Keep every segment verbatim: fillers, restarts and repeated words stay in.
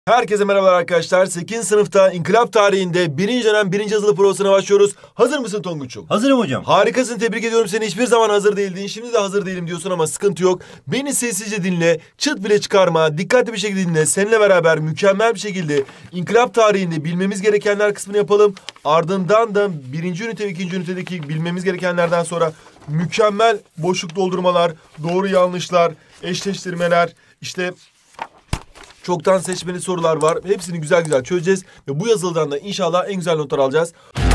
Herkese merhabalar arkadaşlar. sekizinci sınıfta İnkılap tarihinde birinci dönem birinci yazılı provasına başlıyoruz. Hazır mısın Tonguç'um? Hazırım hocam. Harikasın, tebrik ediyorum seni. Hiçbir zaman hazır değildin. Şimdi de hazır değilim diyorsun ama sıkıntı yok. Beni sessizce dinle. Çıt bile çıkarma. Dikkatli bir şekilde dinle. Seninle beraber mükemmel bir şekilde İnkılap tarihinde bilmemiz gerekenler kısmını yapalım. Ardından da birinci ünite ve ikinci ünitedeki bilmemiz gerekenlerden sonra mükemmel boşluk doldurmalar, doğru yanlışlar, eşleştirmeler, işte çoktan seçmeli sorular var. Hepsini güzel güzel çözeceğiz. Ve bu yazılıdan da inşallah en güzel notlar alacağız.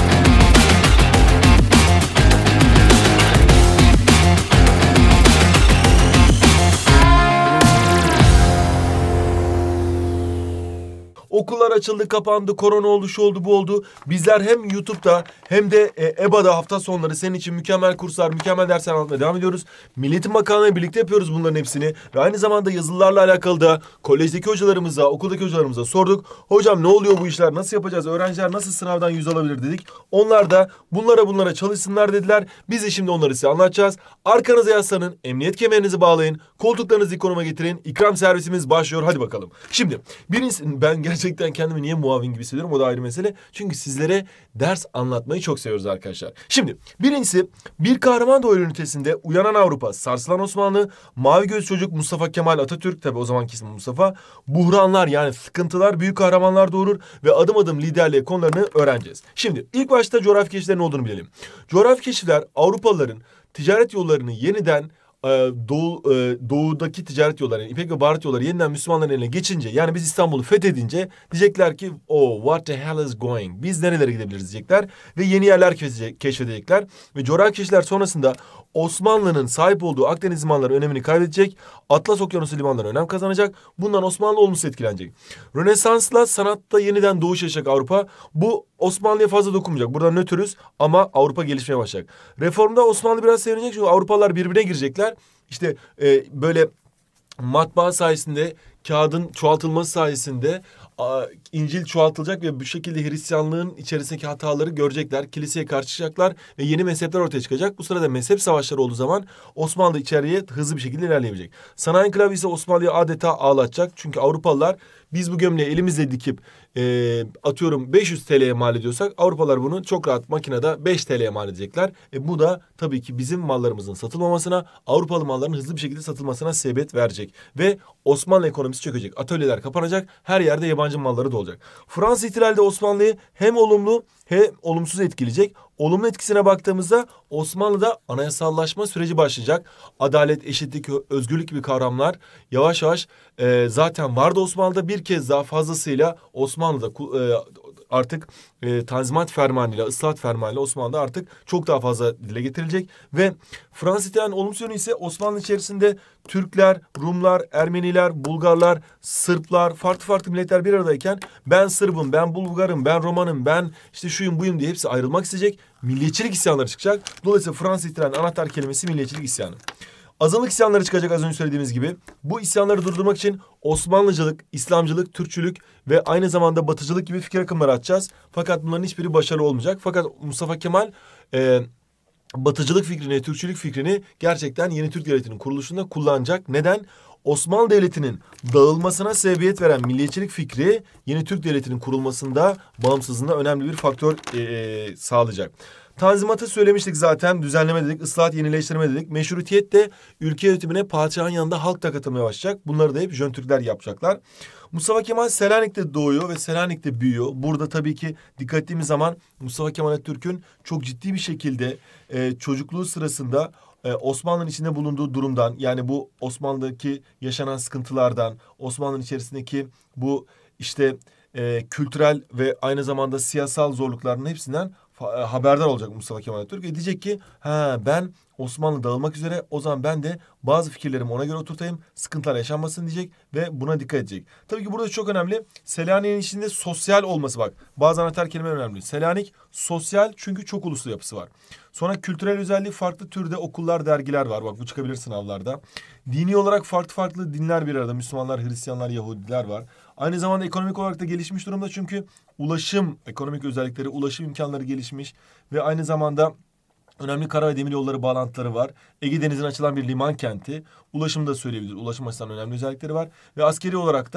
Okullar açıldı, kapandı, korona oldu, şu oldu, bu oldu. Bizler hem YouTube'da hem de e, E B A'da hafta sonları senin için mükemmel kurslar, mükemmel dersler anlatmaya devam ediyoruz. Milli Eğitim Bakanlığı'yla birlikte yapıyoruz bunların hepsini. Ve aynı zamanda yazılılarla alakalı da kolejdeki hocalarımıza, okuldaki hocalarımıza sorduk. Hocam ne oluyor bu işler, nasıl yapacağız, öğrenciler nasıl sınavdan yüz alabilir dedik. Onlar da bunlara bunlara çalışsınlar dediler. Biz de şimdi onları size anlatacağız. Arkanıza yaslanın, emniyet kemerinizi bağlayın, koltuklarınızı ilk konuma getirin. İkram servisimiz başlıyor, hadi bakalım. Şimdi birincisi, ben gerçekten Gerçekten kendimi niye muavin gibi hissediyorum, o da ayrı mesele. Çünkü sizlere ders anlatmayı çok seviyoruz arkadaşlar. Şimdi birincisi, bir kahraman doğru ünitesinde uyanan Avrupa, sarsılan Osmanlı, mavi göz çocuk Mustafa Kemal Atatürk, tabi o zamanki ismi Mustafa, buhranlar yani sıkıntılar büyük kahramanlar doğurur ve adım adım liderliğe konularını öğreneceğiz. Şimdi ilk başta coğrafi keşiflerin olduğunu bilelim. Coğrafi keşifler Avrupalıların ticaret yollarını yeniden Doğu, doğudaki ticaret yolları, yani İpek ve baharat yolları yeniden Müslümanların eline geçince, yani biz İstanbul'u fethedince diyecekler ki oh what the hell is going? Biz nerelere gidebiliriz diyecekler ve yeni yerler keşfedecekler ve coğrafi keşifler sonrasında Osmanlı'nın sahip olduğu Akdeniz limanları önemini kaybedecek, Atlas Okyanusu limanları önem kazanacak. Bundan Osmanlı olumsuz etkilenecek. Rönesans'la sanatta yeniden doğuş yaşayacak Avrupa. Bu Osmanlı'ya fazla dokunmayacak. Burada nötrüz ama Avrupa gelişmeye başlayacak. Reformda Osmanlı biraz sevinecek çünkü Avrupalılar birbirine girecekler. İşte e, böyle matbaa sayesinde, kağıdın çoğaltılması sayesinde a, İncil çoğaltılacak ve bu şekilde Hristiyanlığın içerisindeki hataları görecekler. Kiliseye karşı çıkacaklar ve yeni mezhepler ortaya çıkacak. Bu sırada mezhep savaşları olduğu zaman Osmanlı içeriye hızlı bir şekilde ilerleyebilecek. Sanayi İnkılabı ise Osmanlı'yı adeta ağlatacak. Çünkü Avrupalılar biz bu gömleği elimizle dikip e, atıyorum beş yüz TL'ye mal ediyorsak Avrupalılar bunu çok rahat makinede beş TL'ye mal edecekler. E, bu da tabii ki bizim mallarımızın satılmamasına, Avrupalı malların hızlı bir şekilde satılmasına sebebiyet verecek. Ve Osmanlı ekonomisi çökecek. Atölyeler kapanacak. Her yerde yabancı malları da olacak. Fransız ihtilali de Osmanlı'yı hem olumlu hem olumsuz etkileyecek. Olumlu etkisine baktığımızda Osmanlı'da anayasallaşma süreci başlayacak. Adalet, eşitlik, özgürlük gibi kavramlar yavaş yavaş e, zaten vardı Osmanlı'da. Bir kez daha fazlasıyla Osmanlı'da e, artık e, Tanzimat Fermanı'yla, Islahat Fermanı'yla Osmanlı'da artık çok daha fazla dile getirilecek. Ve Fransız ihtilalinin olumsuz yönü ise Osmanlı içerisinde Türkler, Rumlar, Ermeniler, Bulgarlar, Sırplar, farklı farklı milletler bir aradayken ben Sırbım, ben Bulgarım, ben Romanım, ben işte şuyum buyum diye hepsi ayrılmak isteyecek. Milliyetçilik isyanları çıkacak. Dolayısıyla Fransız ihtilalinin anahtar kelimesi milliyetçilik isyanı. Azınlık isyanları çıkacak az önce söylediğimiz gibi. Bu isyanları durdurmak için Osmanlıcılık, İslamcılık, Türkçülük ve aynı zamanda Batıcılık gibi fikir akımları atacağız. Fakat bunların hiçbiri başarılı olmayacak. Fakat Mustafa Kemal e, Batıcılık fikrini, Türkçülük fikrini gerçekten yeni Türk Devleti'nin kuruluşunda kullanacak. Neden? Osmanlı Devleti'nin dağılmasına sebebiyet veren milliyetçilik fikri yeni Türk Devleti'nin kurulmasında, bağımsızlığında önemli bir faktör e, e, sağlayacak. Tanzimatı söylemiştik zaten, düzenleme dedik, ıslahat, yenileştirme dedik. Meşrutiyet de ülke yönetimine padişahın yanında halk da katılmaya başlayacak. Bunları da hep Jön Türkler yapacaklar. Mustafa Kemal Selanik'te doğuyor ve Selanik'te büyüyor. Burada tabii ki dikkat ettiğimiz zaman Mustafa Kemal Atatürk'ün çok ciddi bir şekilde e, çocukluğu sırasında e, Osmanlı'nın içinde bulunduğu durumdan, yani bu Osmanlı'daki yaşanan sıkıntılardan, Osmanlı'nın içerisindeki bu işte e, kültürel ve aynı zamanda siyasal zorlukların hepsinden haberdar olacak Mustafa Kemal Atatürk. E diyecek ki ha ben Osmanlı dağılmak üzere, o zaman ben de bazı fikirlerimi ona göre oturtayım, sıkıntılar yaşanmasın diyecek ve buna dikkat edecek. Tabii ki burada çok önemli Selanik'in içinde sosyal olması, bak bazı anahtar kelimeler önemli. Selanik sosyal çünkü çok uluslu yapısı var. Sonra kültürel özelliği, farklı türde okullar, dergiler var. Bak bu çıkabilir sınavlarda. Dini olarak farklı farklı dinler bir arada. Müslümanlar, Hristiyanlar, Yahudiler var. Aynı zamanda ekonomik olarak da gelişmiş durumda çünkü ulaşım, ekonomik özellikleri, ulaşım imkanları gelişmiş ve aynı zamanda önemli kara ve demir yolları bağlantıları var. Ege Denizi'ne açılan bir liman kenti. Ulaşımı da söyleyebiliriz. Ulaşım açısından önemli özellikleri var. Ve askeri olarak da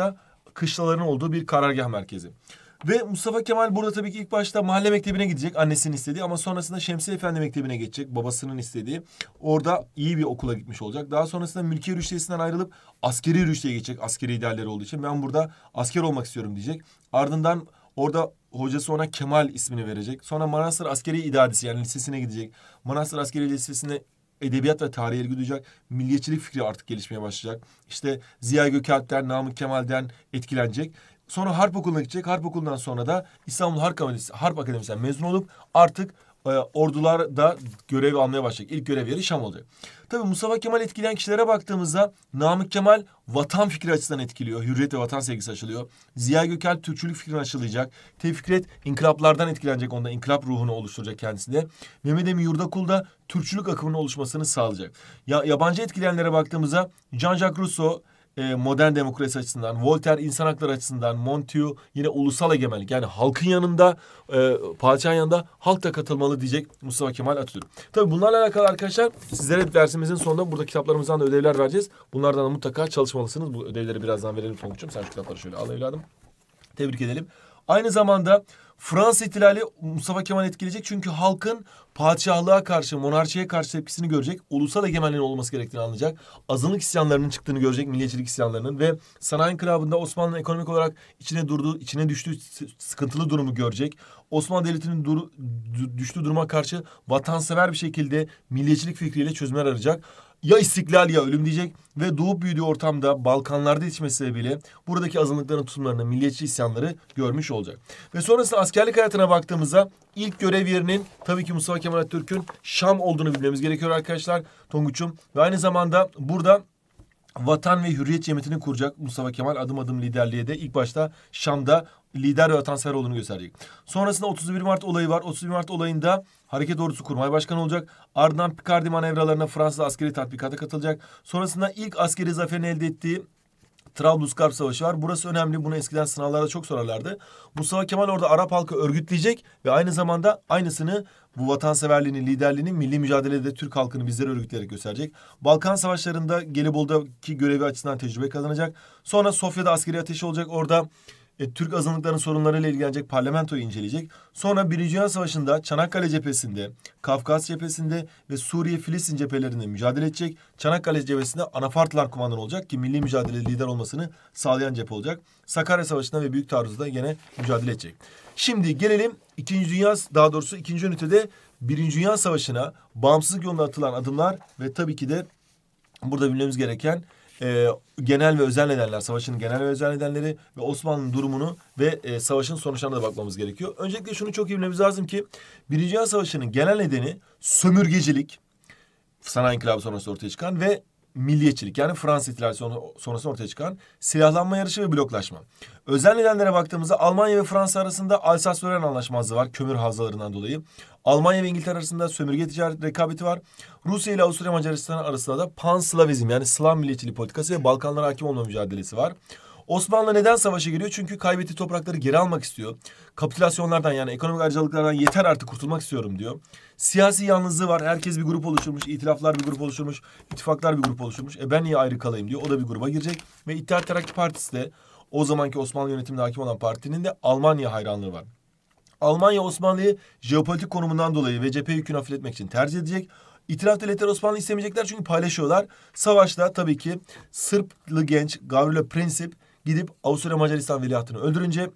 kışlaların olduğu bir karargah merkezi. Ve Mustafa Kemal burada tabii ki ilk başta mahalle mektebine gidecek, annesinin istediği, ama sonrasında Şemsi Efendi Mektebi'ne geçecek, babasının istediği. Orada iyi bir okula gitmiş olacak. Daha sonrasında mülki rüştiyesinden ayrılıp askeri rüştiye geçecek, askeri idealleri olduğu için. Ben burada asker olmak istiyorum diyecek. Ardından orada hocası ona Kemal ismini verecek. Sonra Manastır Askeri İdadisi, yani lisesine gidecek. Manastır Askeri Lisesi'nde edebiyat ve tarihe ilgi duyacak. Milliyetçilik fikri artık gelişmeye başlayacak. İşte Ziya Gökalp'ten, Namık Kemal'den etkilenecek. Sonra Harp Okulu'na gidecek. Harp Okulu'ndan sonra da İstanbul Harp Akademisi, Harp Akademisi'nden mezun olup artık e, ordularda görev almaya başlayacak. İlk görev yeri Şam olacak. Tabii Mustafa Kemal etkileyen kişilere baktığımızda Namık Kemal vatan fikri açısından etkiliyor. Hürriyet ve vatan sevgisi aşılıyor. Ziya Gökalp Türkçülük fikrini aşılayacak. Tevfik Fikret inkılaplardan etkilenecek, onda inkılap ruhunu oluşturacak kendisinde. Mehmet Emin Yurdakul da Türkçülük akımının oluşmasını sağlayacak. Ya, yabancı etkileyenlere baktığımızda Jean-Jacques Rousseau e, modern demokrasi açısından, Voltaire insan hakları açısından, Montaigne yine ulusal egemenlik, yani halkın yanında, e, padişahın yanında halk da katılmalı diyecek Mustafa Kemal Atatürk. Tabii bunlarla alakalı arkadaşlar sizlere dersimizin sonunda burada kitaplarımızdan da ödevler vereceğiz. Bunlardan da mutlaka çalışmalısınız. Bu ödevleri birazdan verelim Tonguç'um. Sen şu kitapları şöyle al evladım. Tebrik edelim. Aynı zamanda Fransız ihtilali Mustafa Kemal etkileyecek. Çünkü halkın padişahlığa karşı, monarşiye karşı tepkisini görecek. Ulusal egemenliğin olması gerektiğini anlayacak. Azınlık isyanlarının çıktığını görecek, milliyetçilik isyanlarının. Ve sanayi inkılabında Osmanlı'nın ekonomik olarak içine durduğu, içine düştüğü sıkıntılı durumu görecek. Osmanlı Devleti'nin dur, düştüğü duruma karşı vatansever bir şekilde milliyetçilik fikriyle çözümler arayacak. Ya istiklal ya ölüm diyecek ve doğup büyüdüğü ortamda Balkanlarda yetişmesi sebebiyle buradaki azınlıkların tutumlarını, milliyetçi isyanları görmüş olacak. Ve sonrasında askerlik hayatına baktığımızda ilk görev yerinin tabii ki Mustafa Kemal Atatürk'ün Şam olduğunu bilmemiz gerekiyor arkadaşlar Tonguç'um. Ve aynı zamanda burada Vatan ve Hürriyet Cemiyeti'ni kuracak Mustafa Kemal, adım adım liderliğe de ilk başta Şam'da lider ve vatansever olduğunu gösterecek. Sonrasında otuz bir Mart olayı var. otuz bir Mart olayında Hareket Ordusu Kurmay Başkanı olacak. Ardından Picardy manevralarına Fransız askeri tatbikata katılacak. Sonrasında ilk askeri zaferini elde ettiği Trablusgarp Savaşı var. Burası önemli. Bunu eskiden sınavlarda çok sorarlardı. Mustafa Kemal orada Arap halkı örgütleyecek ve aynı zamanda aynısını, bu vatanseverliğini, liderliğini milli mücadelede Türk halkını bizlere örgütleyerek gösterecek. Balkan Savaşları'nda Gelibolu'daki görevi açısından tecrübe kazanacak. Sonra Sofya'da askeri ateşi olacak. Orada E, Türk azınlıklarının sorunlarıyla ilgilenecek, parlamentoyu inceleyecek. Sonra Birinci Dünya Savaşı'nda Çanakkale cephesinde, Kafkas cephesinde ve Suriye-Filistin cephelerinde mücadele edecek. Çanakkale cephesinde Anafartlar kumandanı olacak ki milli mücadelede lider olmasını sağlayan cephe olacak. Sakarya Savaşı'nda ve Büyük Taarruz'da yine mücadele edecek. Şimdi gelelim İkinci Dünya, daha doğrusu ikinci ünitede Birinci Dünya Savaşı'na bağımsızlık yolunda atılan adımlar ve tabii ki de burada bilmemiz gereken E, genel ve özel nedenler, savaşın genel ve özel nedenleri ve Osmanlı'nın durumunu ve e, savaşın sonuçlarına da bakmamız gerekiyor. Öncelikle şunu çok iyi bilmemiz lazım ki Birinci Dünya Savaşı'nın genel nedeni sömürgecilik, sanayi inkılabı sonrası ortaya çıkan ve milliyetçilik, yani Fransız ihtilali sonrası ortaya çıkan silahlanma yarışı ve bloklaşma. Özel nedenlere baktığımızda Almanya ve Fransa arasında Alsas-Lorraine anlaşmazlığı var kömür havzalarından dolayı. Almanya ve İngiltere arasında sömürge ticaret rekabeti var. Rusya ile Avusturya Macaristan arasında da Pan-Slavizm, yani Slav milliyetçiliği politikası ve Balkanlara hakim olma mücadelesi var. Osmanlı neden savaşa giriyor? Çünkü kaybettiği toprakları geri almak istiyor. Kapitülasyonlardan, yani ekonomik ayrıcalıklardan yeter artık, kurtulmak istiyorum diyor. Siyasi yalnızlığı var. Herkes bir grup oluşturmuş. İtilaflar bir grup oluşturmuş. İttifaklar bir grup oluşturmuş. E ben niye ayrı kalayım diyor. O da bir gruba girecek. Ve İttihat Terakki Partisi de, o zamanki Osmanlı yönetiminde hakim olan partinin de Almanya hayranlığı var. Almanya Osmanlı'yı jeopolitik konumundan dolayı ve cephe yükünü hafifletmek için tercih edecek. İtilaf devletleri Osmanlı istemeyecekler çünkü paylaşıyorlar. Savaşta tabii ki Sırplı genç Gavrilo Princip gidip Avusturya Macaristan veliahtını öldürünce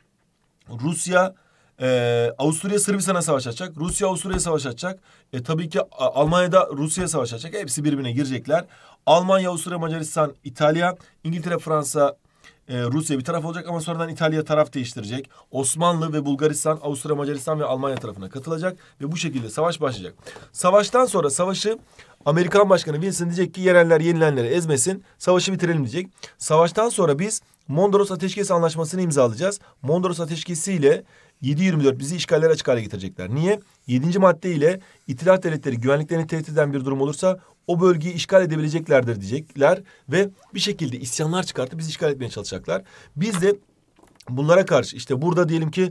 Rusya e, Avusturya Sırbistan'a savaş açacak. Rusya Avusturya'ya savaş açacak. E, tabii ki Almanya'da Rusya'ya savaş açacak. Hepsi birbirine girecekler. Almanya, Avusturya, Macaristan, İtalya, İngiltere, Fransa, Ee, Rusya bir taraf olacak ama sonradan İtalya taraf değiştirecek. Osmanlı ve Bulgaristan, Avusturya, Macaristan ve Almanya tarafına katılacak ve bu şekilde savaş başlayacak. Savaştan sonra savaşı Amerikan Başkanı Wilson diyecek ki yerenler yenilenleri ezmesin, savaşı bitirelim diyecek. Savaştan sonra biz Mondros Ateşkesi Anlaşması'nı imzalayacağız. Mondros Ateşkesi ile yedi yirmi dört bizi işgallere açık hale getirecekler. Niye? yedinci madde ile İtilaf devletleri güvenliklerini tehdit eden bir durum olursa o bölgeyi işgal edebileceklerdir diyecekler ve bir şekilde isyanlar çıkartıp bizi işgal etmeye çalışacaklar. Biz de bunlara karşı işte burada diyelim ki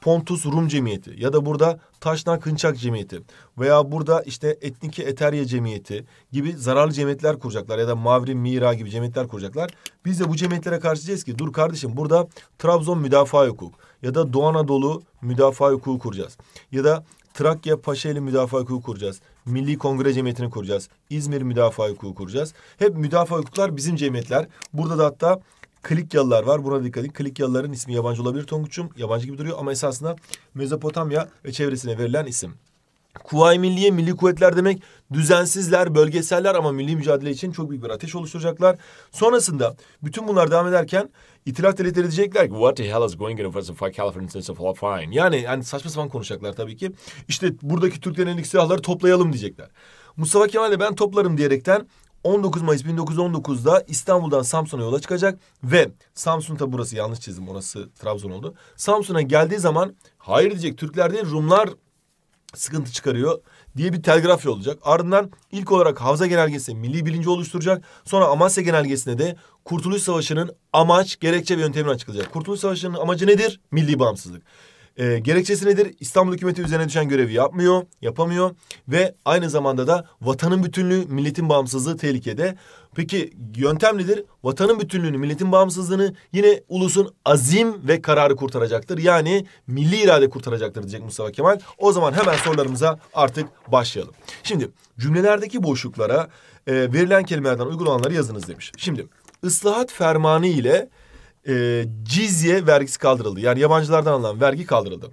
Pontus Rum Cemiyeti ya da burada Taşnak Kınçak Cemiyeti veya burada işte Etniki Eterya Cemiyeti gibi zararlı cemiyetler kuracaklar ya da Mavri Mira gibi cemiyetler kuracaklar. Biz de bu cemiyetlere karşı diyeceğiz ki dur kardeşim burada Trabzon Müdafaa Hukuk ya da Doğu Anadolu Müdafaa Hukuku kuracağız. Ya da Trakya Paşaeli Müdafaa Hukuku kuracağız. Milli Kongre Cemiyeti'ni kuracağız. İzmir Müdafaa Hukuku kuracağız. Hep müdafaa hukuklar bizim cemiyetler. Burada da hatta Klikyalılar var. Buna dikkat edin. Klikyalıların ismi yabancı olabilir Tonguç'um. Yabancı gibi duruyor ama esasında Mezopotamya ve çevresine verilen isim. Kuvayi Milliye, milli kuvvetler demek. Düzensizler, bölgeseller ama milli mücadele için çok büyük bir ateş oluşturacaklar. Sonrasında bütün bunlar devam ederken İtilaf devletleri diyecekler ki what the hell is going on with the California of fine? Yani, yani saçma sapan konuşacaklar tabii ki. İşte buradaki Türklerin elindeki silahları toplayalım diyecekler. Mustafa Kemal de ben toplarım diyerekten on dokuz Mayıs bin dokuz yüz on dokuz'da İstanbul'dan Samsun'a yola çıkacak ve Samsun tabi burası yanlış çizdim, orası Trabzon oldu. Samsun'a geldiği zaman hayır diyecek, Türkler değil Rumlar sıkıntı çıkarıyor diye bir telgraf yollayacak. Ardından ilk olarak Havza Genelgesi milli bilinci oluşturacak. Sonra Amasya Genelgesi'ne de Kurtuluş Savaşı'nın amaç, gerekçe ve yöntemini açıklayacak. Kurtuluş Savaşı'nın amacı nedir? Milli bağımsızlık. Ee, gerekçesi nedir? İstanbul hükümeti üzerine düşen görevi yapmıyor, yapamıyor ve aynı zamanda da vatanın bütünlüğü, milletin bağımsızlığı tehlikede. Peki yöntem nedir? Vatanın bütünlüğünü, milletin bağımsızlığını yine ulusun azim ve kararı kurtaracaktır. Yani milli irade kurtaracaktır diyecek Mustafa Kemal. O zaman hemen sorularımıza artık başlayalım. Şimdi cümlelerdeki boşluklara e, verilen kelimelerden uygulananları yazınız demiş. Şimdi ıslahat fermanı ile E, cizye vergisi kaldırıldı. Yani yabancılardan alınan vergi kaldırıldı.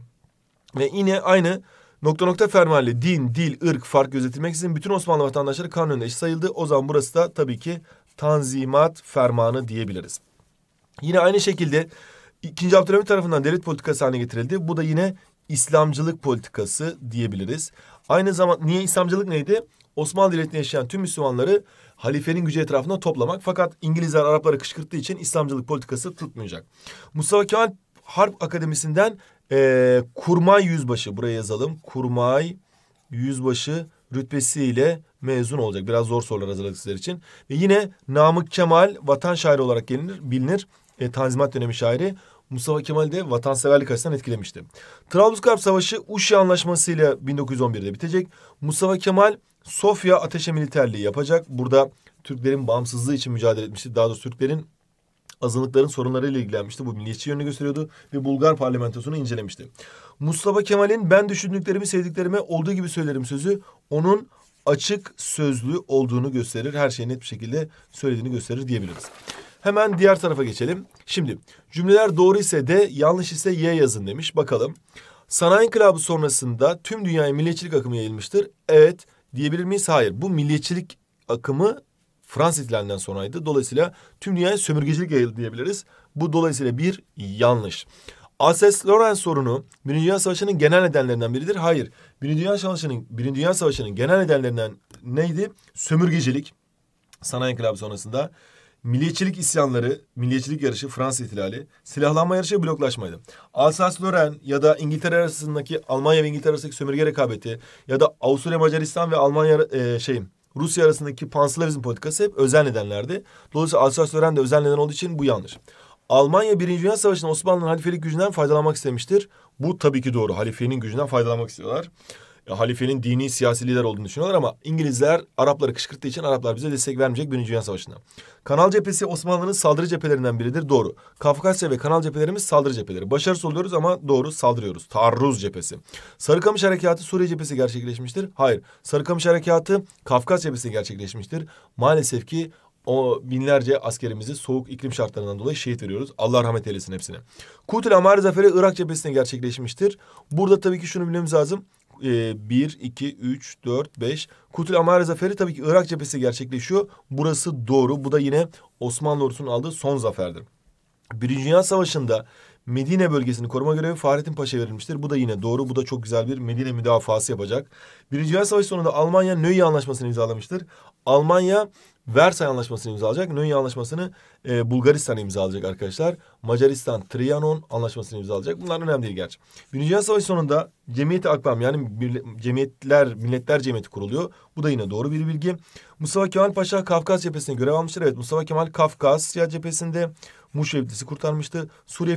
Ve yine aynı nokta nokta fermanıyla din, dil, ırk fark gözetilmeksizin bütün Osmanlı vatandaşları kanun önünde eşit sayıldı. O zaman burası da tabii ki Tanzimat Fermanı diyebiliriz. Yine aynı şekilde ikinci. Abdülhamit tarafından devlet politikası haline getirildi. Bu da yine İslamcılık politikası diyebiliriz. Aynı zamanda niye İslamcılık neydi? Osmanlı Devleti'nde yaşayan tüm Müslümanları halifenin gücü etrafında toplamak. Fakat İngilizler Arapları kışkırttığı için İslamcılık politikası tutmayacak. Mustafa Kemal Harp Akademisi'nden e, kurmay yüzbaşı, buraya yazalım. Kurmay yüzbaşı rütbesiyle mezun olacak. Biraz zor sorular hazırladık sizler için. Ve yine Namık Kemal vatan şairi olarak gelinir, bilinir. E, Tanzimat dönemi şairi. Mustafa Kemal de vatanseverlik açısından etkilemişti. Trablusgarp Savaşı Uşi Anlaşması ile bin dokuz yüz on bir'de bitecek. Mustafa Kemal Sofya Ateşe Militerliği yapacak. Burada Türklerin bağımsızlığı için mücadele etmişti. Daha doğrusu Türklerin azınlıkların sorunlarıyla ilgilenmişti. Bu milliyetçi yönünü gösteriyordu ve Bulgar parlamentosunu incelemişti. Mustafa Kemal'in ben düşündüklerimi sevdiklerime olduğu gibi söylerim sözü onun açık sözlü olduğunu gösterir. Her şeyi net bir şekilde söylediğini gösterir diyebiliriz. Hemen diğer tarafa geçelim. Şimdi cümleler doğru ise de yanlış ise Y yazın demiş. Bakalım. Sanayi İnkılabı sonrasında tüm dünyaya milliyetçilik akımı yayılmıştır. Evet diyebilir miyiz? Hayır. Bu milliyetçilik akımı Fransız ihtilalinden sonraydı. Dolayısıyla tüm dünyaya sömürgecilik yayıldı diyebiliriz. Bu dolayısıyla bir yanlış. Alsace-Lorraine sorunu Birinci Dünya Savaşı'nın genel nedenlerinden biridir. Hayır. Birinci Dünya Savaşı'nın Birinci Dünya Savaşı'nın genel nedenlerinden neydi? Sömürgecilik. Sanayi İnkılabı sonrasında milliyetçilik isyanları, milliyetçilik yarışı, Fransız ihtilali, silahlanma yarışı, bloklaşmaydı. Alsace-Lorraine ya da İngiltere arasındaki Almanya ve İngiltere arasındaki sömürge rekabeti ya da Avusturya, Macaristan ve Almanya e, şey Rusya arasındaki panslavizm politikası hep özel nedenlerdi. Dolayısıyla Alsace-Lorraine de özel neden olduğu için bu yanlış. Almanya Birinci Dünya Savaşı'nda Osmanlı'nın halifelik gücünden faydalanmak istemiştir. Bu tabii ki doğru. Halifenin gücünden faydalanmak istiyorlar. Halifenin dini siyasi lider olduğunu düşünüyorlar ama İngilizler Arapları kışkırttığı için Araplar bize destek vermeyecek Birinci Dünya Savaşı'nda. Kanal cephesi Osmanlı'nın saldırı cephelerinden biridir. Doğru. Kafkasya ve Kanal cephelerimiz saldırı cepheleri. Başarısız oluyoruz ama doğru saldırıyoruz. Taarruz cephesi. Sarıkamış Harekatı Suriye cephesi gerçekleşmiştir. Hayır. Sarıkamış Harekatı Kafkas cephesi gerçekleşmiştir. Maalesef ki o binlerce askerimizi soğuk iklim şartlarından dolayı şehit veriyoruz. Allah rahmet eylesin hepsine. Kutul Amari Zaferi Irak cephesinde gerçekleşmiştir. Burada tabii ki şunu bilmemiz lazım. bir, iki, üç, dört, beş. Kutul Amari Zaferi tabii ki Irak cephesi gerçekleşiyor. Burası doğru. Bu da yine Osmanlı ordusunun aldığı son zaferdir. Birinci Dünya Savaşı'nda Medine bölgesini koruma görevi Fahrettin Paşa'ya verilmiştir. Bu da yine doğru. Bu da çok güzel bir Medine müdafası yapacak. Birinci Dünya Savaşı sonunda Almanya Nöy Anlaşması'nı imzalamıştır. Almanya Versay Anlaşması'nı imzalayacak. Nöy Anlaşması'nı e, Bulgaristan imzalayacak arkadaşlar. Macaristan Trianon Anlaşması'nı imzalayacak. Bunlar önemli değil gerçi. Birinci Dünya Savaşı sonunda Cemiyeti Akbam yani Cemiyetler, Milletler Cemiyeti kuruluyor. Bu da yine doğru bir bilgi. Mustafa Kemal Paşa Kafkas cephesinde görev almıştır. Evet Mustafa Kemal Kafkasya cephesinde Muş Evlisi kurtarmıştı. Suriye Filistin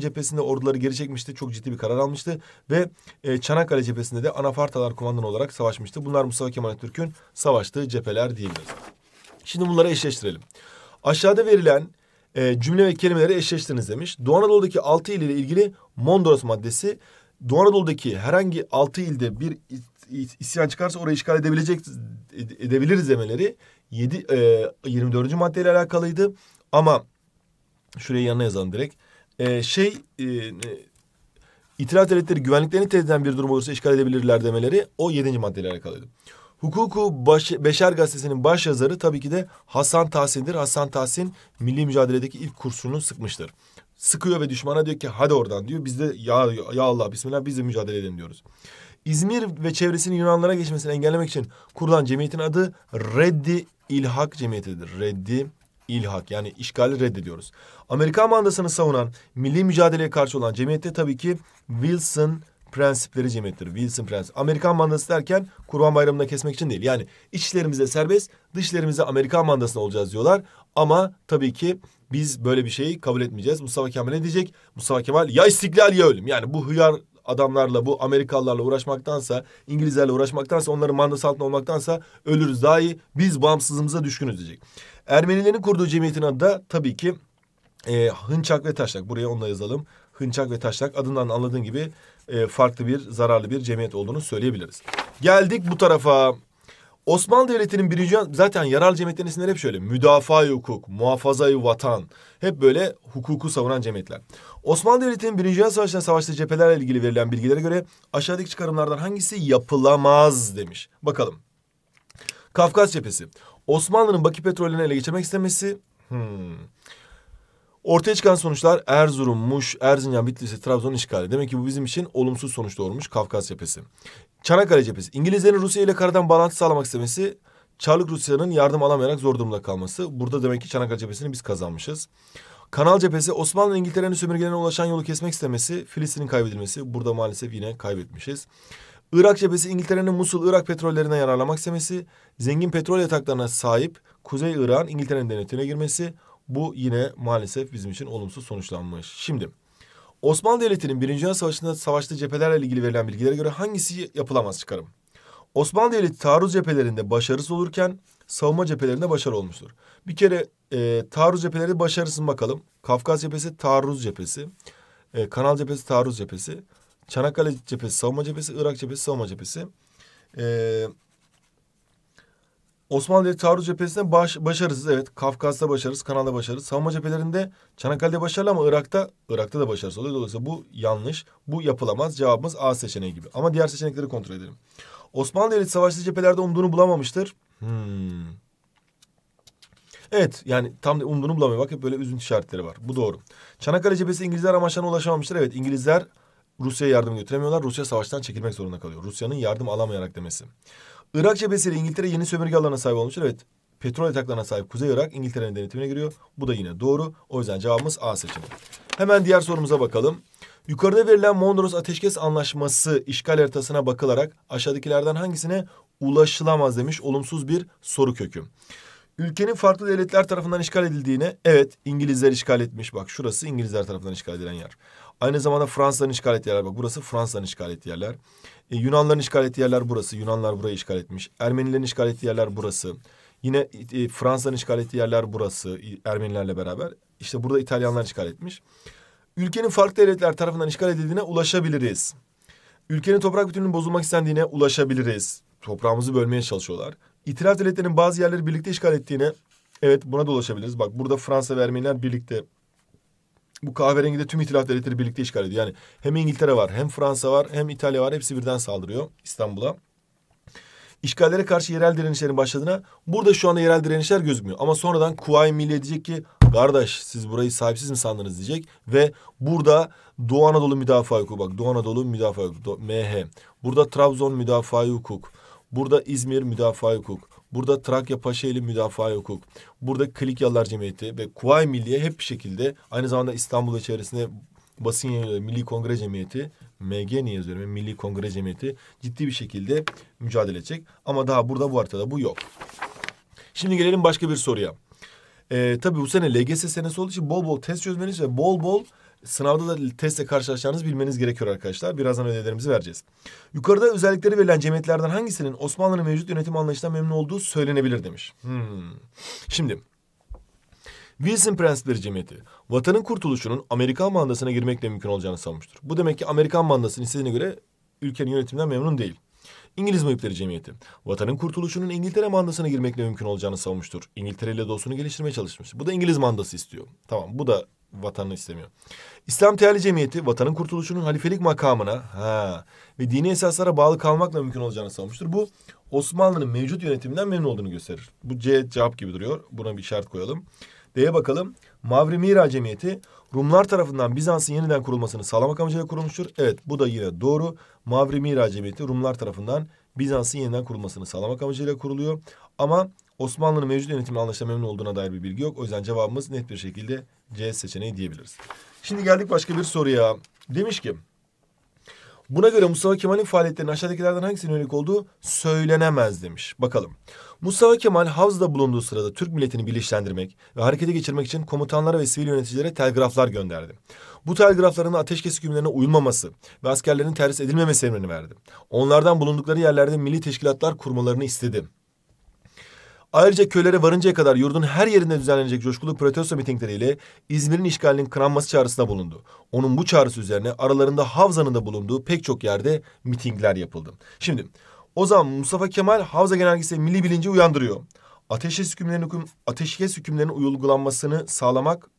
cephesinde orduları geri çekmişti. Çok ciddi bir karar almıştı. Ve e, Çanakkale cephesinde de Anafartalar kumandanı olarak savaşmıştı. Bunlar Mustafa Kemal Atatürk'ün savaştığı cepheler diyebiliriz. Şimdi bunları eşleştirelim. Aşağıda verilen e, cümle ve kelimeleri eşleştiriniz demiş. Doğu Anadolu'daki altı il ile ilgili Mondros maddesi, Doğu Anadolu'daki herhangi altı ilde bir isyan çıkarsa orayı işgal edebilecek edebiliriz demeleri yedi, e, yirmi dördüncü maddeyle alakalıydı. Ama şuraya yanına yazalım direkt. E, şey e, İtilaf devletleri güvenliklerini tehdit eden bir durum olursa işgal edebilirler demeleri o yedinci maddeyle alakalıydı. Hukuku Baş, Beşer gazetesinin baş yazarı tabii ki de Hasan Tahsin'dir. Hasan Tahsin milli mücadeledeki ilk kurşunu sıkmıştır. Sıkıyor ve düşmana diyor ki hadi oradan diyor. Biz de ya, ya Allah bismillah biz de mücadele edelim diyoruz. İzmir ve çevresinin Yunanlara geçmesini engellemek için kurulan cemiyetin adı Reddi İlhak Cemiyeti'dir. Reddi İlhak, yani işgali reddediyoruz. Amerikan mandasını savunan, milli mücadeleye karşı olan cemiyette tabii ki Wilson Prensipleri Cemiyeti'dir. Wilson Prensip. Amerikan mandası derken Kurban Bayramı'nda kesmek için değil. Yani içlerimizde serbest, dışlarımızda Amerikan mandasına olacağız diyorlar. Ama tabii ki biz böyle bir şeyi kabul etmeyeceğiz. Mustafa Kemal ne diyecek? Mustafa Kemal ya istiklal ya ölüm. Yani bu hıyar adamlarla, bu Amerikalılarla uğraşmaktansa, İngilizlerle uğraşmaktansa, onların mandası altında olmaktansa ölürüz daha iyi. Biz bağımsızlığımıza düşkünüz diyecek. Ermenilerin kurduğu cemiyetin adı da tabii ki e, Hınçak ve Taşnak. Buraya onu da yazalım. Hınçak ve Taşnak, adından anladığın gibi e, farklı bir, zararlı bir cemiyet olduğunu söyleyebiliriz. Geldik bu tarafa. Osmanlı Devleti'nin birinci, zaten yararlı cemiyetlerin isimleri hep şöyle: müdafaa-i hukuk, muhafaza-i vatan. Hep böyle hukuku savunan cemiyetler. Osmanlı Devleti'nin birinci Dünya Savaşı'nda savaştığı cephelerle ilgili verilen bilgilere göre aşağıdaki çıkarımlardan hangisi yapılamaz demiş. Bakalım. Kafkas cephesi. Osmanlı'nın Bakü petrolünü ele geçirmek istemesi. Hmm. Ortaya çıkan sonuçlar Erzurum, Muş, Erzincan, Bitlis, Trabzon işgali. Demek ki bu bizim için olumsuz sonuç doğurmuş. Kafkas cephesi. Çanakkale cephesi. İngilizlerin Rusya ile karadan bağlantı sağlamak istemesi. Çarlık Rusya'nın yardım alamayarak zor durumda kalması. Burada demek ki Çanakkale cephesini biz kazanmışız. Kanal cephesi. Osmanlı'nın İngiltere'nin sömürgelerine ulaşan yolu kesmek istemesi. Filistin'in kaybedilmesi. Burada maalesef yine kaybetmişiz. Irak cephesi. İngiltere'nin Musul, Irak petrollerinden yararlanmak istemesi. Zengin petrol yataklarına sahip Kuzey Irak'ın İngiltere'nin denetine girmesi. Bu yine maalesef bizim için olumsuz sonuçlanmış. Şimdi Osmanlı Devleti'nin birinci Dünya Savaşı'nda savaştığı cephelerle ilgili verilen bilgilere göre hangisi yapılamaz çıkarım? Osmanlı Devleti taarruz cephelerinde başarısız olurken savunma cephelerinde başarı olmuştur. Bir kere e, taarruz cepheleri başarısız bakalım. Kafkas cephesi taarruz cephesi. E, Kanal cephesi taarruz cephesi. Çanakkale cephesi savunma cephesi. Irak cephesi savunma cephesi. Eee... Osmanlı Devleti taarruz cephesinde baş, başarısız, evet. Kafkas'ta başarısız, Kanal'da başarısız. Savunma cephelerinde Çanakkale'de başarılı ama Irak'ta Irak'ta da başarısız oluyor. Dolayısıyla bu yanlış. Bu yapılamaz. Cevabımız A seçeneği gibi. Ama diğer seçenekleri kontrol edelim. Osmanlı Devleti savaştığı cephelerde umduğunu bulamamıştır. Hmm. Evet, yani tam da umduğunu bulamıyor. Bak hep böyle üzüntü işaretleri var. Bu doğru. Çanakkale cephesi İngilizler amaçlarına ulaşamamıştır. Evet, İngilizler Rusya'ya yardım götüremiyorlar. Rusya savaştan çekilmek zorunda kalıyor. Rusya'nın yardım alamayarak demesi. Irak cephesiyle İngiltere yeni sömürge alanına sahip olmuştur. Evet, petrol yataklarına sahip Kuzey Irak İngiltere'nin denetimine giriyor. Bu da yine doğru. O yüzden cevabımız A seçeneği. Hemen diğer sorumuza bakalım. Yukarıda verilen Mondros Ateşkes Anlaşması işgal haritasına bakılarak aşağıdakilerden hangisine ulaşılamaz demiş, olumsuz bir soru kökü. Ülkenin farklı devletler tarafından işgal edildiğine, evet, İngilizler işgal etmiş. Bak şurası İngilizler tarafından işgal edilen yer. Aynı zamanda Fransızların işgal ettiği yerler. Bak burası Fransızların işgal ettiği yerler. E, Yunanların işgal ettiği yerler burası. Yunanlar burayı işgal etmiş. Ermenilerin işgal ettiği yerler burası. Yine e, Fransızların işgal ettiği yerler burası. Ermenilerle beraber. İşte burada İtalyanlar işgal etmiş. Ülkenin farklı devletler tarafından işgal edildiğine ulaşabiliriz. Ülkenin toprak bütünlüğünün bozulmak istendiğine ulaşabiliriz. Toprağımızı bölmeye çalışıyorlar. İtilaf devletlerinin bazı yerleri birlikte işgal ettiğine, evet, buna da ulaşabiliriz. Bak burada Fransa ve Ermeniler birlikte, bu kahverengide tüm İtilaf devletleri birlikte işgal ediyor. Yani hem İngiltere var, hem Fransa var, hem İtalya var. Hepsi birden saldırıyor İstanbul'a. İşgallere karşı yerel direnişlerin başladığına, burada şu anda yerel direnişler gözükmüyor. Ama sonradan Kuvayi Milliye diyecek ki kardeş siz burayı sahipsiz mi sandınız diyecek. Ve burada Doğu Anadolu Müdafaa Hukuku, bak Doğu Anadolu Müdafaa Hukuku, M H. Burada Trabzon Müdafaa Hukuk. Burada İzmir Müdafaa Hukuk. Burada Trakya Paşaeli Müdafaa Hukuk. Burada Klikyalılar Cemiyeti ve Kuvayi Milliye hep bir şekilde, aynı zamanda İstanbul ve çevresinde basın yayınları, Milli Kongre Cemiyeti, M G niye yazıyorum? Milli Kongre Cemiyeti ciddi bir şekilde mücadele edecek. Ama daha burada bu haritada bu yok. Şimdi gelelim başka bir soruya. Ee, tabii bu sene L G S senesi olduğu için bol bol test çözmeniz ve bol bol Sınavda da testle karşılaşacağınızı bilmeniz gerekiyor arkadaşlar. Birazdan ödevlerimizi vereceğiz. Yukarıda özellikleri verilen cemiyetlerden hangisinin Osmanlı'nın mevcut yönetim anlayışından memnun olduğu söylenebilir demiş. Hmm. Şimdi Wilson Prensipleri Cemiyeti, vatanın kurtuluşunun Amerikan mandasına girmekle mümkün olacağını savunmuştur. Bu demek ki Amerikan mandasının istediğine göre ülkenin yönetiminden memnun değil. İngiliz Muhipleri Cemiyeti, vatanın kurtuluşunun İngiltere mandasına girmekle mümkün olacağını savunmuştur. İngiltere ile dostluğunu geliştirmeye çalışmış. Bu da İngiliz mandası istiyor. Tamam, bu da vatanını istemiyor. İslam Teali Cemiyeti, vatanın kurtuluşunun halifelik makamına ha, ve dini esaslara bağlı kalmakla mümkün olacağını savunmuştur. Bu Osmanlı'nın mevcut yönetiminden memnun olduğunu gösterir. Bu C cevap gibi duruyor. Buna bir işaret koyalım. D'ye bakalım. Mavri Mira Cemiyeti, Rumlar tarafından Bizans'ın yeniden kurulmasını sağlamak amacıyla kurulmuştur. Evet, bu da yine doğru. Mavri Mira Cemiyeti, Rumlar tarafından Bizans'ın yeniden kurulmasını sağlamak amacıyla kuruluyor. Ama Osmanlı'nın mevcut yönetimi anlayışla memnun olduğuna dair bir bilgi yok. O yüzden cevabımız net bir şekilde C seçeneği diyebiliriz. Şimdi geldik başka bir soruya. Demiş ki, buna göre Mustafa Kemal'in faaliyetlerinin aşağıdakilerden hangisine yönelik olduğu söylenemez demiş. Bakalım. Mustafa Kemal Havza'da bulunduğu sırada Türk milletini birleştirmek ve harekete geçirmek için komutanlara ve sivil yöneticilere telgraflar gönderdi. Bu telgrafların ateşkes hükümlerine uyulmaması ve askerlerin terhis edilmemesi emrini verdi. Onlardan bulundukları yerlerde milli teşkilatlar kurmalarını istedi. Ayrıca köylere varıncaya kadar yurdun her yerinde düzenlenecek coşkulu protesto mitingleriyle İzmir'in işgalinin kınanması çağrısında bulundu. Onun bu çağrısı üzerine aralarında Havza'nın da bulunduğu pek çok yerde mitingler yapıldı. Şimdi o zaman Mustafa Kemal Havza Genelgesi milli bilinci uyandırıyor. Ateşkes hükümlerinin, ateşkes hükümlerinin uygulanmasını sağlamak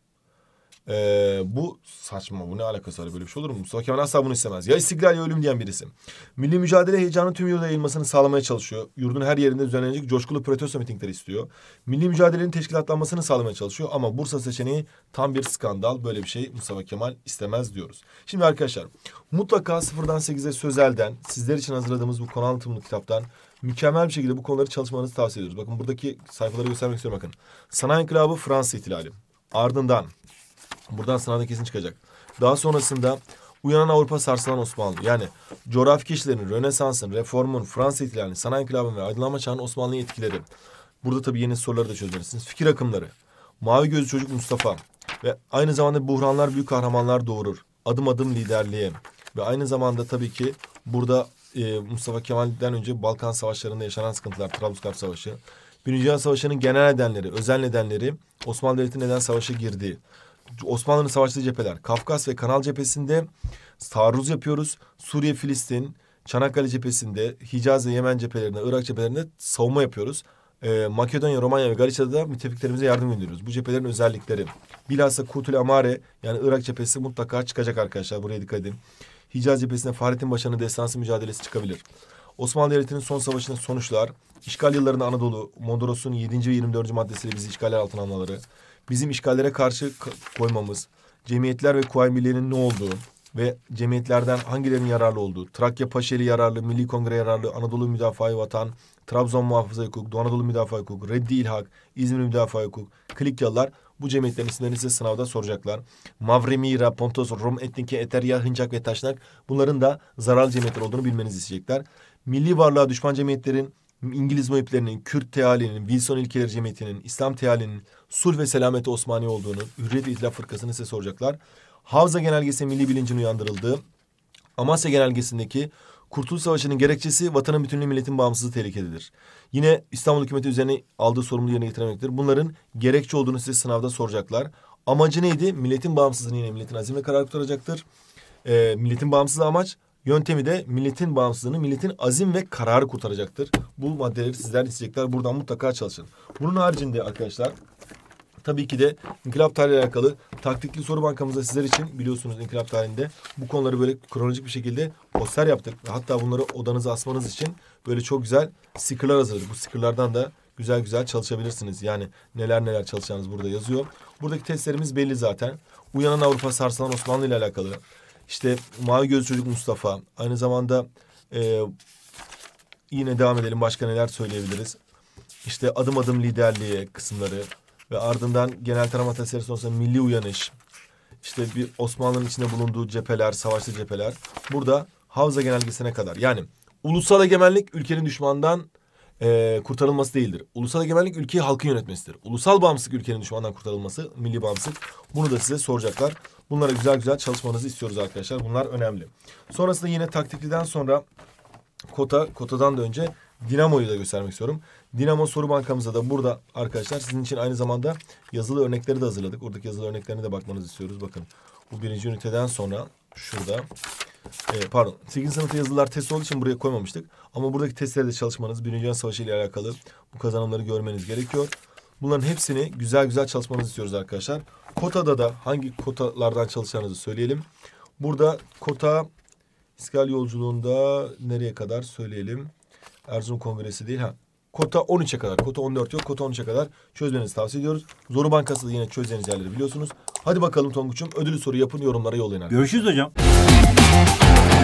Ee, bu saçma, bu ne alakası var, böyle bir şey olur mu? Mustafa Kemal asla bunu istemez. Ya istiklal ya ölüm diyen birisi. Milli mücadele heyecanının tüm yurda yayılmasını sağlamaya çalışıyor. Yurdun her yerinde düzenlenecek coşkulu protesto mitingleri istiyor. Milli mücadelenin teşkilatlanmasını sağlamaya çalışıyor ama Bursa seçeneği tam bir skandal. Böyle bir şey Mustafa Kemal istemez diyoruz. Şimdi arkadaşlar mutlaka sıfırdan sekize sözelden sizler için hazırladığımız bu konu anlatımlı kitaptan mükemmel bir şekilde bu konuları çalışmanızı tavsiye ediyoruz. Bakın buradaki sayfaları göstermek istiyorum, bakın. Sanayi İnkılabı, Fransız İhtilali. Ardından buradan sınavda kesin çıkacak. Daha sonrasında uyanan Avrupa, sarsılan Osmanlı. Yani coğrafi keşiflerin, Rönesans'ın, Reformun, Fransız İhtilali'nin, Sanayi İnkılabı'nın ve Aydınlanma Çağı'nın Osmanlı'ya etkileri. Burada tabii yeni soruları da çözeceksiniz. Fikir akımları, Mavi Gözlü Çocuk Mustafa ve aynı zamanda buhranlar büyük kahramanlar doğurur. Adım adım liderliğe ve aynı zamanda tabii ki burada e, Mustafa Kemal'den önce Balkan Savaşları'nda yaşanan sıkıntılar, Trablusgarp Savaşı. Birinci Dünya Savaşı'nın genel nedenleri, özel nedenleri, Osmanlı Devleti neden savaşa girdi, Osmanlı'nın savaştığı cepheler, Kafkas ve Kanal cephesinde taarruz yapıyoruz. Suriye, Filistin, Çanakkale cephesinde, Hicaz ve Yemen cephelerinde, Irak cephelerinde savunma yapıyoruz. Ee, Makedonya, Romanya ve Galicia'da da müttefiklerimize yardım gönderiyoruz. Bu cephelerin özellikleri. Bilhassa Kutul Amare, yani Irak cephesi mutlaka çıkacak arkadaşlar. Buraya dikkat edin. Hicaz cephesinde Fahrettin Paşa'nın destansı mücadelesi çıkabilir. Osmanlı Devleti'nin son savaşının sonuçlar, işgal yıllarında Anadolu, Mondros'un yedinci ve yirmi dördüncü maddesiyle bizi işgaller altına almaları, bizim işgallere karşı koymamız, cemiyetler ve Kuvayi Milliye'nin ne olduğu ve cemiyetlerden hangilerinin yararlı olduğu, Trakya Paşeli yararlı, Milli Kongre yararlı, Anadolu Müdafaa-i Vatan, Trabzon Muhafaza Hukuk, Doğu Anadolu Müdafaa Hukuk, Reddi İlhak, İzmir Müdafaa Hukuk, Klikyalılar, bu cemiyetlerin isimlerini size sınavda soracaklar. Mavremira, Pontos, Rum, Etnike, Eterya, Hıncak ve Taşnak, bunların da zararlı cemiyetler olduğunu bilmenizi isteyecekler. Milli varlığa düşman cemiyetlerin, İngiliz muhiplerinin, Kürt tealinin, Wilson İlkeleri Cemiyeti'nin, İslam tealinin, Sulh ve Selameti Osmaniye olduğunu, Hürriyet ve İtilaf Fırkası'nı size soracaklar. Havza Genelgesi milli bilincin uyandırıldığı, Amasya Genelgesi'ndeki Kurtuluş Savaşı'nın gerekçesi vatanın bütünlüğü, milletin bağımsızlığı tehlikededir. Yine İstanbul hükümeti üzerine aldığı sorumluluğu yerine getiremektedir. Bunların gerekçe olduğunu size sınavda soracaklar. Amacı neydi? Milletin bağımsızlığını, yine milletin azim ve kararı kurtaracaktır. Ee, milletin bağımsızlığı amaç. Yöntemi de milletin bağımsızlığını, milletin azim ve kararı kurtaracaktır. Bu maddeleri sizler isteyecekler. Buradan mutlaka çalışın. Bunun haricinde arkadaşlar tabii ki de inkılap tarihiyle alakalı taktikli soru bankamızda sizler için, biliyorsunuz inkılap tarihinde bu konuları böyle kronolojik bir şekilde poster yaptık. Hatta bunları odanıza asmanız için böyle çok güzel stickerlar hazırladık. Bu stickerlardan da güzel güzel çalışabilirsiniz. Yani neler neler çalışacağınız burada yazıyor. Buradaki testlerimiz belli zaten. Uyanan Avrupa, sarsılan Osmanlı ile alakalı. İşte Mavi Gözlü Çocuk Mustafa. Aynı zamanda e, yine devam edelim. Başka neler söyleyebiliriz? İşte adım adım liderliğe kısımları ve ardından genel tarama tasarısı sonrasında milli uyanış. İşte bir Osmanlı'nın içinde bulunduğu cepheler, savaşlı cepheler. Burada Havza Genelgesi'ne kadar. Yani ulusal egemenlik ülkenin düşmandan e, kurtarılması değildir. Ulusal egemenlik ülkeyi halkın yönetmesidir. Ulusal bağımsızlık ülkenin düşmandan kurtarılması, milli bağımsızlık. Bunu da size soracaklar. Bunlara güzel güzel çalışmanızı istiyoruz arkadaşlar. Bunlar önemli. Sonrasında yine taktikliden sonra kota, kotadan da önce Dinamo'yu da göstermek istiyorum. Dinamo soru bankamızda da burada arkadaşlar sizin için aynı zamanda yazılı örnekleri de hazırladık. Oradaki yazılı örneklerine de bakmanızı istiyoruz. Bakın bu birinci üniteden sonra şurada e, pardon sekizinci sınıfta yazılılar test olduğu için buraya koymamıştık. Ama buradaki testleri de çalışmanız, Birinci Dünya Savaşı ile alakalı bu kazanımları görmeniz gerekiyor. Bunların hepsini güzel güzel çalışmanızı istiyoruz arkadaşlar. Kotada da hangi kotalardan çalışacağınızı söyleyelim. Burada kota İstiklal Yolculuğunda nereye kadar söyleyelim. Erzurum Kongresi değil ha. Kota on üçe kadar. Kota on dört yok. Kota on üçe kadar çözmenizi tavsiye ediyoruz. Zoru Bankası da yine çözeceğiniz yerleri biliyorsunuz. Hadi bakalım Tonguç'um. Ödülü soru yapın, yorumlara yollayın. Görüşürüz hocam.